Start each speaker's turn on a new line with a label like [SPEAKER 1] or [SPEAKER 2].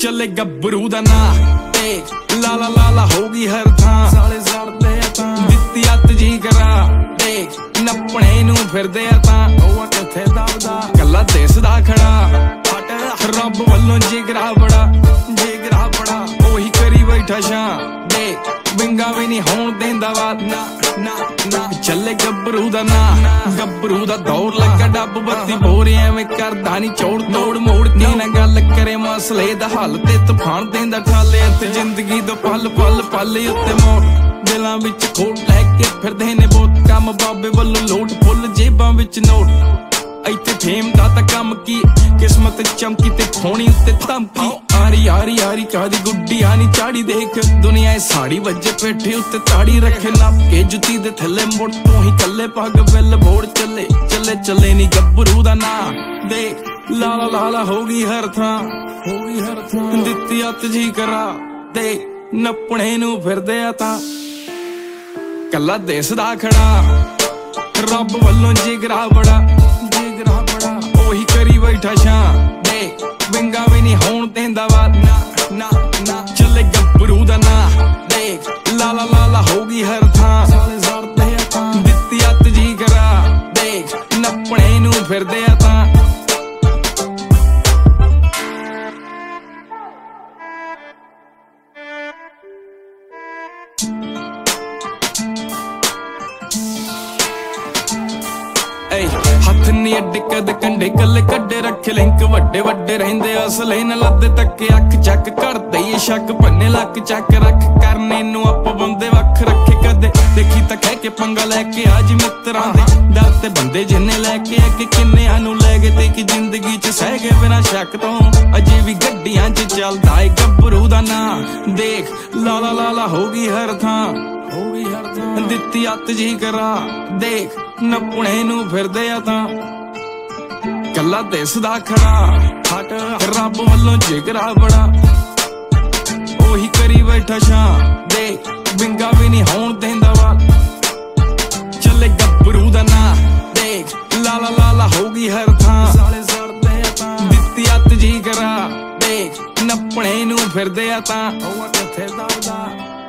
[SPEAKER 1] चले गब्बरू दा ना देख लाला लाला होगी हर थां साले सड़दे तां दित्ती अत जी करा देख नप्पणे नू फिरदे तां ओह किथे दबदा कल्ला दिसदा खड़ा रब वल्लों जिगरा बड़ा ओही करी बैठा शां देख बिंगा भी नहीं होण देंदा वा ना ना ना चले गब्बरू दा ना गब्बरू दा दौड़ लगा डब बत्ती बोरे एवें करदा नहीं चौड़ तोड़ मोड़ नी ना गल करे मसले दा हल ते तूफान देंदा ठाले ते जिंदगी दा पल पल पल उत्ते मोड़ दिलां विच खोट लैके फिरदे ने बहुत कम बाबे वल्लों लोट फुल जेबां विच नोट इत्थे फेम दा तां कम की किस्मत चमकी ते खोणी उत्ते धमकी आरी आरी आरी कादी गुड्डी आनी चाड़ी देख दुनिया साड़ी वज्जे पेठे उत्ते ताड़ी रखे नप के जुती दे थल्ले मुड़ तू ही कल्ले पग विल बोड़ चले चले चले नी गब्बरू दा ना देख लाला लाला होगी हर थां दित्ती अत जी करा देख नप्पणे नू फिरदे तां कल्ला दिसदा खड़ा रब वल्लों जिगरा बड़ा ओही करी बैठा शां देख बिंगा भी नहीं होण देंदा वा ना ना ना चले गब्बरू दा ना देख लाला लाला होगी हर थां दित्ती अत जी करा देख नप्पणे नू फिरदे तां हथ नी अड्डे कद कंडे कल कड्डे रखे लिंक वड्डे वड्डे रहिंदे असले न लद्दे तक्के अख चक करदे ये शक भन्ने लक चक रख करने नू आप बंदे वख रखे कदे देखी तां कह के पंगा लैके आज मित्रां दे डर ते बंदे जिन्ने लैके अगे किन्ने नू लै गए ते कि जिंदगी च सह गए बिना शक तो अजे भी गड्डियां च चलदा ए गब्बरू दा ना देख लाला लाला होगी हर थां दित्ती अत जी करा देख नप्पणे नू फिरदे तां कल्ला दिसदा खड़ा रब वल्लों जिगरा बड़ा ओही करी बैठा शां देख बिंगा भी नहीं होण देंदा वा चले गब्बरू दा ना देख लाला लाला होगी हर थां दित्ती अत जी करा देख नप्पणे नू फिरदे तां ओह किथे दबदा